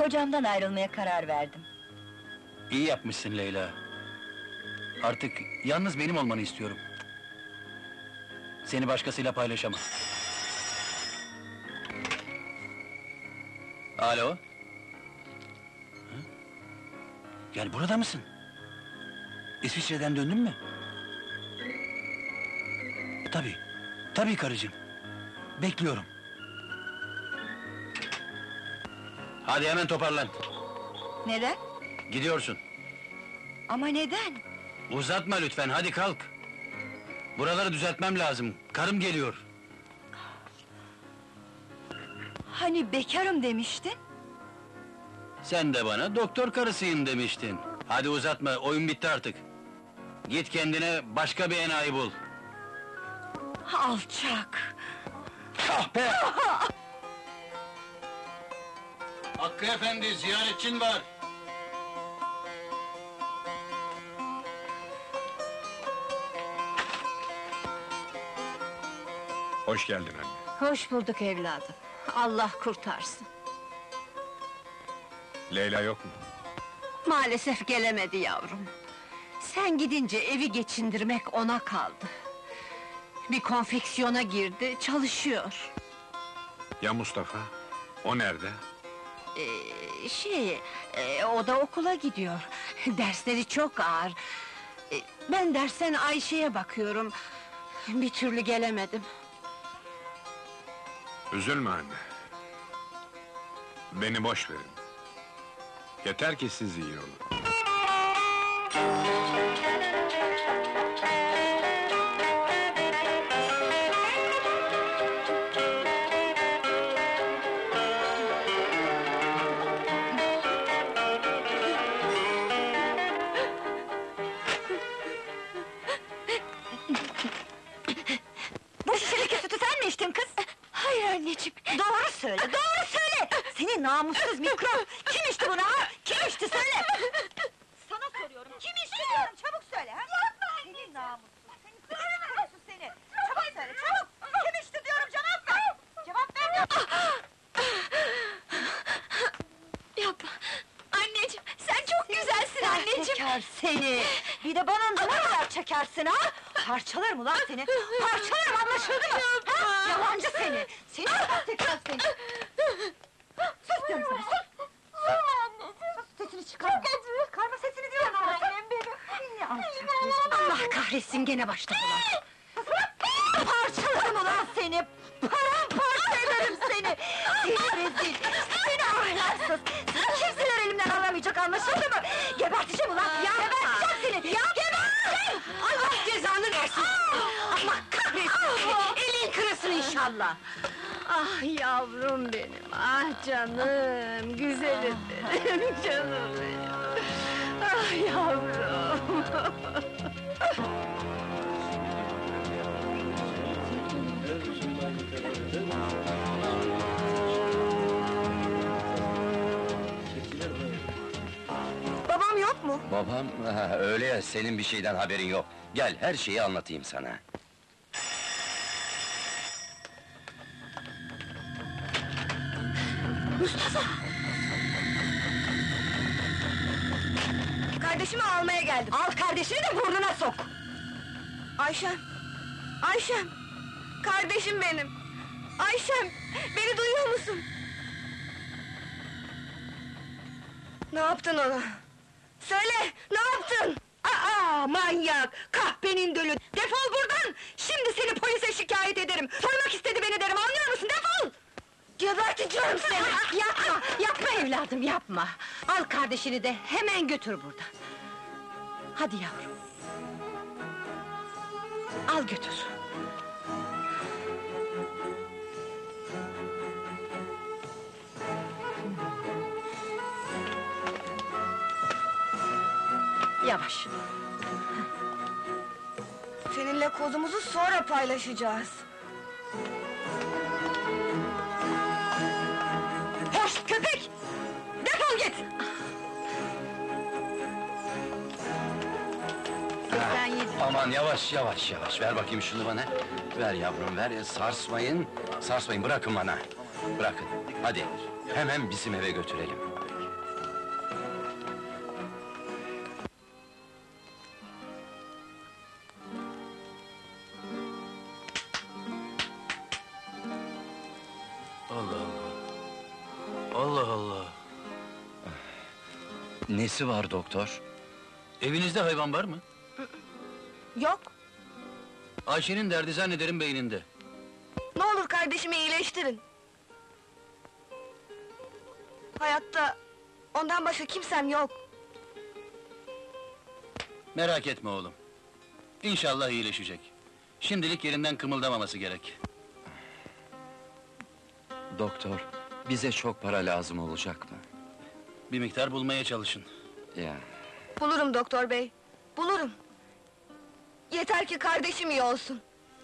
Kocamdan ayrılmaya karar verdim. İyi yapmışsın Leyla. Artık yalnız benim olmanı istiyorum. Seni başkasıyla paylaşamam. Alo? Hı? Gel, burada mısın? İsviçre'den döndün mü? Tabii, tabii karıcığım. Bekliyorum. Hadi hemen toparlan. Neden? Gidiyorsun. Ama neden? Uzatma lütfen, hadi kalk. Buraları düzeltmem lazım, karım geliyor. Hani bekarım demiştin? Sen de bana doktor karısıyım demiştin. Hadi uzatma, oyun bitti artık. Git kendine başka bir enayi bul. Alçak! Kahpe! Hakkı efendi, ziyaretçin var. Hoş geldin anne. Hoş bulduk evladım. Allah kurtarsın. Leyla yok mu? Maalesef gelemedi yavrum. Sen gidince evi geçindirmek ona kaldı. Bir konfeksiyona girdi, çalışıyor. Ya Mustafa? O nerede? Ee, şey, e, o da okula gidiyor. Dersleri çok ağır. Ee, ben dersten Ayşe'ye bakıyorum. Bir türlü gelemedim. Üzülme anne. Beni boş verin. Yeter ki siz iyi olun. Bu şişedeki sütü sen mi içtin kız? Hayır anneciğim. Doğru söyle, doğru söyle! Seni namussuz mikrop! Kim içti bunu ha? Kim içti söyle! Sana soruyorum, kim içti diyorum, çabuk söyle ha! Seni namussuz, seni seni namussuz seni! Çabuk söyle, çabuk! Kim içti diyorum, cevap ver! Cevap ver diyorum! Yapma! Anneciğim, sen çok güzelsin anneciğim! Çeker seni! Bir de bana ne kadar çekersin ha? Parçalarım ulan seni! Parçalarım, anlaşıldı mı? Ha? Yalancı seni! Seni tekrar seni! Sus diyorum sana, sus! Sus, sesini çıkarma! Çıkarma sesini diyorum sana! Annem benim! Seni alçak rezil! Allah kahretsin, gene başladılar! Parçalarım ulan seni! Paramparça ederim seni! Seni rezil! Seni ahlaksız! Seni kimseler elimden alamayacak, anlaşıldı mı? Geberteceğim ulan! Geberteceğim seni! Geberteceğim! Allah cezanı versin! Allah kahretsin! Elin kırılsın inşallah! Ah yavrum benim, ah canım, güzelim benim, canım benim. Ah yavrum! Babam yok mu? Babam, ha, öyle ya, senin bir şeyden haberin yok. Gel, her şeyi anlatayım sana. Kardeşimi almaya geldim. Al kardeşini de burnuna sok! Ayşem! Ayşem! Kardeşim benim! Ayşem! Beni duyuyor musun? Ne yaptın ona? Söyle! Ne yaptın? Aa, manyak! Kahpenin dölü! Defol buradan! Şimdi seni polise şikayet ederim! Soymak istedi beni derim, anlıyor musun? Defol! Geberteceğim seni! Yapma, yapma evladım, yapma! Al kardeşini de hemen götür buradan! Hadi yavrum! Al götür! Yavaş! Seninle kozumuzu sonra paylaşacağız. Hoş köpek! Defol git! Sen yedin. Aman yavaş yavaş yavaş, ver bakayım şunu bana. Ver yavrum, ver, sarsmayın, sarsmayın, bırakın bana. Bırakın, hadi, hemen bizim eve götürelim. Nesi var doktor? Evinizde hayvan var mı? Yok. Ayşe'nin derdi zannederim beyninde. Ne olur kardeşimi iyileştirin. Hayatta ondan başka kimsem yok. Merak etme oğlum. İnşallah iyileşecek. Şimdilik yerinden kımıldamaması gerek. Doktor, bize çok para lazım olacak mı? Bir miktar bulmaya çalışın. Ya, Bulurum doktor bey. Bulurum. Yeter ki kardeşim iyi olsun.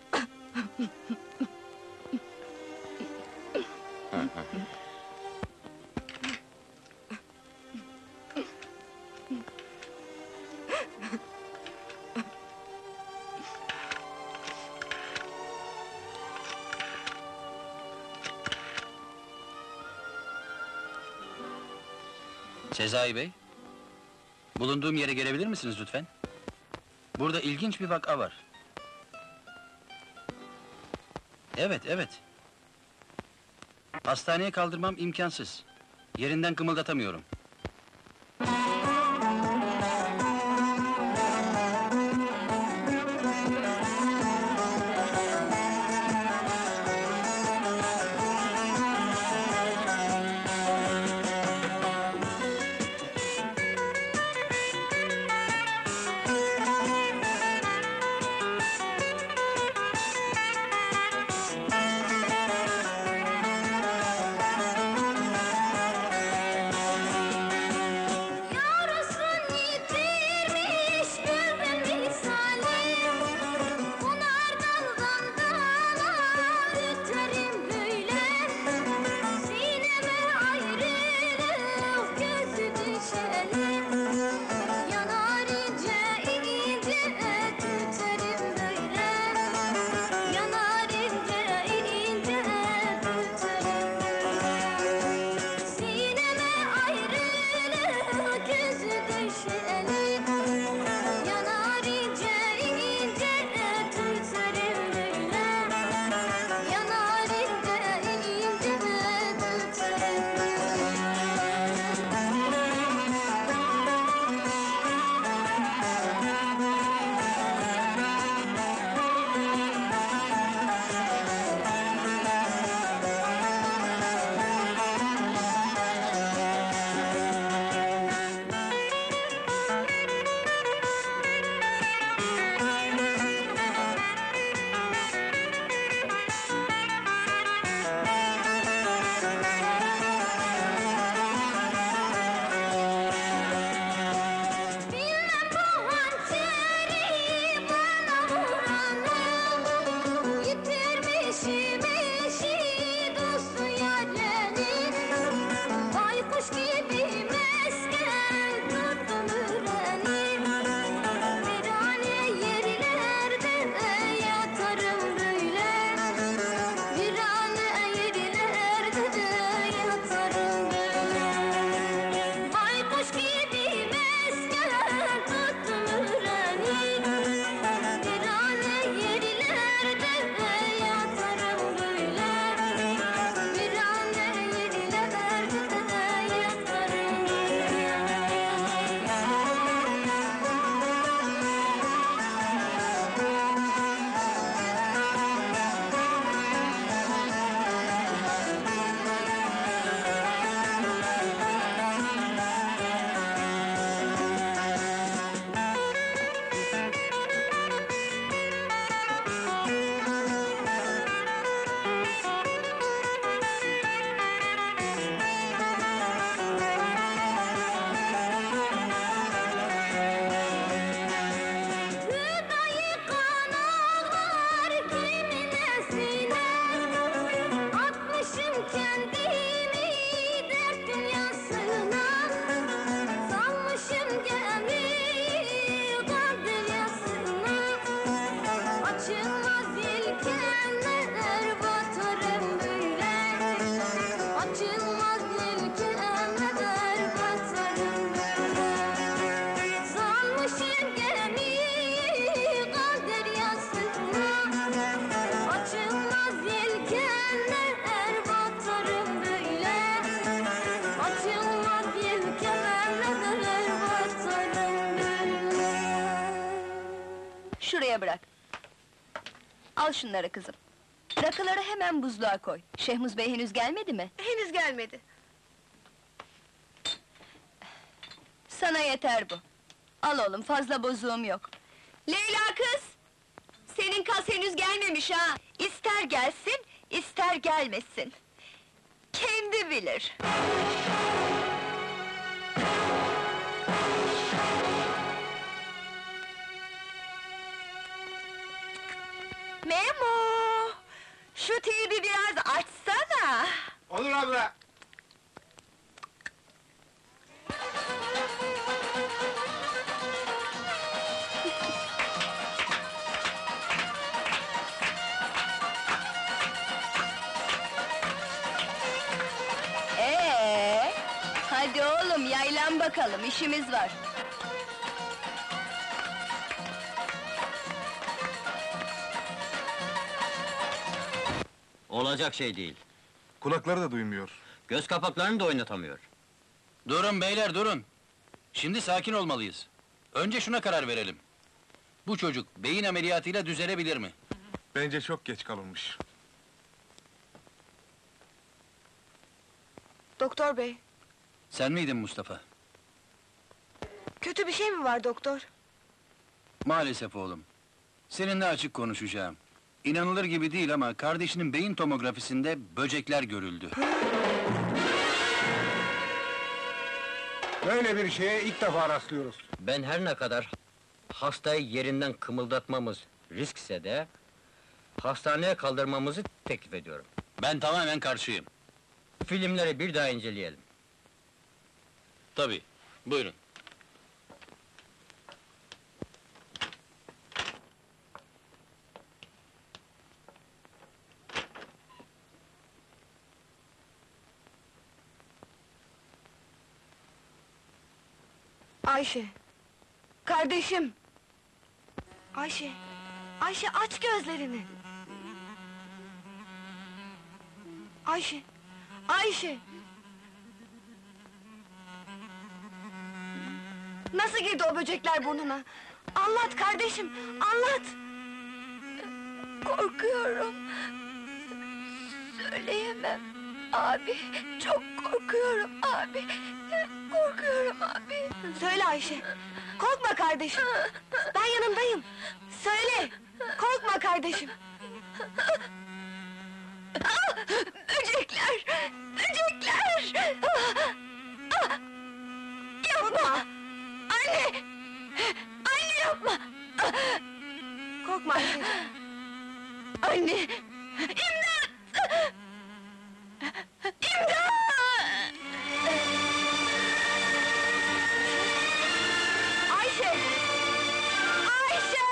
Sezai Bey, bulunduğum yere gelebilir misiniz lütfen? Burada ilginç bir vaka var. Evet, evet. Hastaneye kaldırmam imkansız. Yerinden kımıldatamıyorum. Şuraya bırak. Al şunları kızım. Rakıları hemen buzluğa koy. Şehmuz Bey henüz gelmedi mi? Henüz gelmedi. Sana yeter bu. Al oğlum, fazla bozuğum yok. Leyla kız! Senin kas henüz gelmemiş ha! İster gelsin, ister gelmesin. Kendi bilir. Memo! Şu T V'yi biraz açsana! Olur abla. Ee, hadi oğlum yaylan bakalım, işimiz var. Olacak şey değil. Kulakları da duymuyor. Göz kapaklarını da oynatamıyor. Durun beyler, durun! Şimdi sakin olmalıyız. Önce şuna karar verelim. Bu çocuk beyin ameliyatıyla düzelebilir mi? Bence çok geç kalınmış. Doktor bey, Sen miydin Mustafa? kötü bir şey mi var doktor? Maalesef oğlum. Seninle açık konuşacağım. İnanılır gibi değil ama kardeşinin beyin tomografisinde böcekler görüldü. Böyle bir şeye ilk defa rastlıyoruz. Ben her ne kadar hastayı yerinden kımıldatmamız riskse de hastaneye kaldırmamızı teklif ediyorum. Ben tamamen karşıyım. Filmleri bir daha inceleyelim. Tabii, buyurun. Ayşe! Kardeşim! Ayşe! Ayşe aç gözlerini! Ayşe! Ayşe! Nasıl girdi o böcekler burnuna? Anlat kardeşim, anlat! Korkuyorum. Söyleyemem. Abi, çok korkuyorum abi. Korkuyorum abi. Söyle Ayşe! Korkma kardeşim! Ben yanındayım! Söyle! Korkma kardeşim! Böcekler! Böcekler! Yapma! Anne! Anne yapma! Korkma Ayşe! Anne! İmdat! İmdat! Ayşe! Ayşe!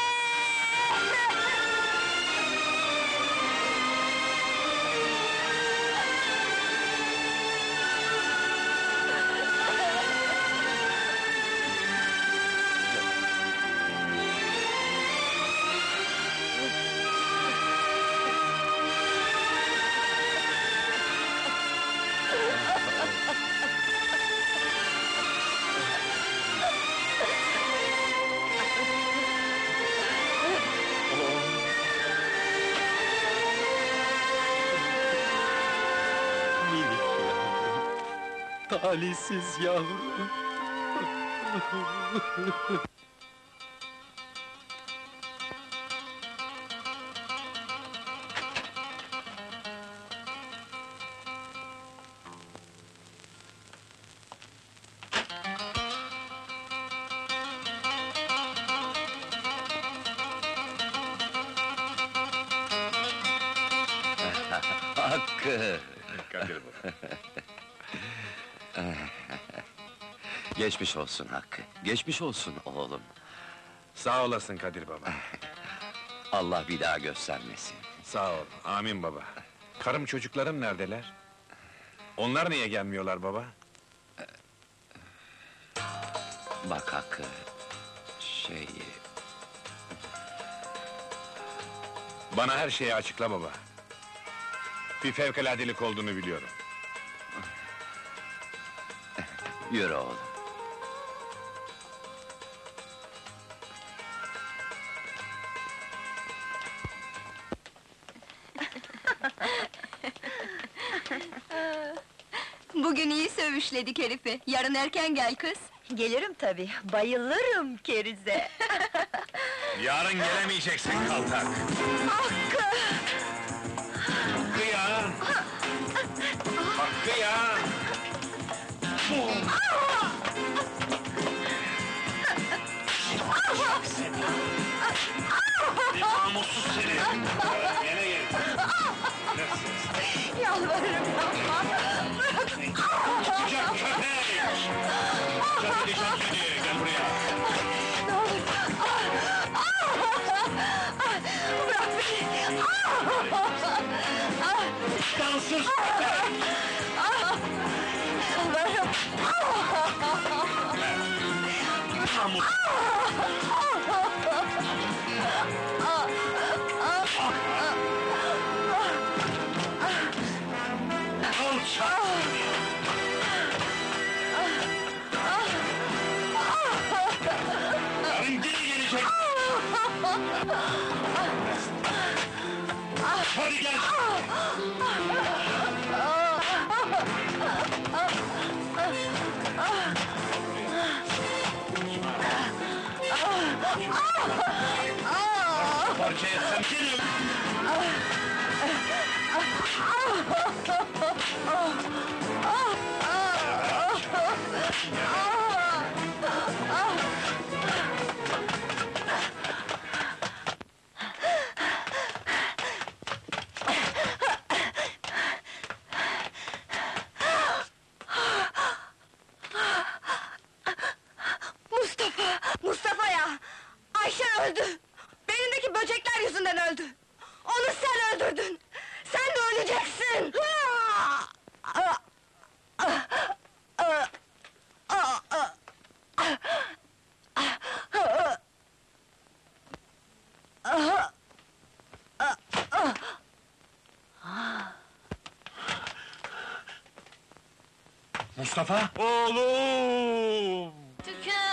Talihsiz yavrum! Hakkı! Kadir baba. Geçmiş olsun Hakkı, geçmiş olsun oğlum. Sağ olasın Kadir baba. Allah bir daha göstermesin. Sağ ol, amin baba. Karım çocuklarım neredeler? Onlar niye gelmiyorlar baba? Bak Hakkı, şey... Bana her şeyi açıkla baba. Bir fevkaladelik olduğunu biliyorum. Yürü oğlum. Bugün iyi sövüşledik herifi. Yarın erken gel kız. Gelirim tabii, bayılırım kerize! Yarın gelemeyeceksin kaltak! Hakkı! Hakkı ya! Hakkı ya! Bir namussuz seni! Gene gel! Yalvarırım yapma! Sıcak köpek! Sıcak edeceğim seni! Gel buraya! Ne olur! Bırak beni! Dansız köpek! Yalvarırım! Namussuz! Alçak seni! Yarın geri gelecek! Hadi gel! Parça etsem gelirim! Mustafa! Mustafa ya! Ayşen öldü! Beynindeki böcekler yüzünden öldü! Onu sen öldürdün! Sen de öleceksin! Mustafa! Oğlum! Tüken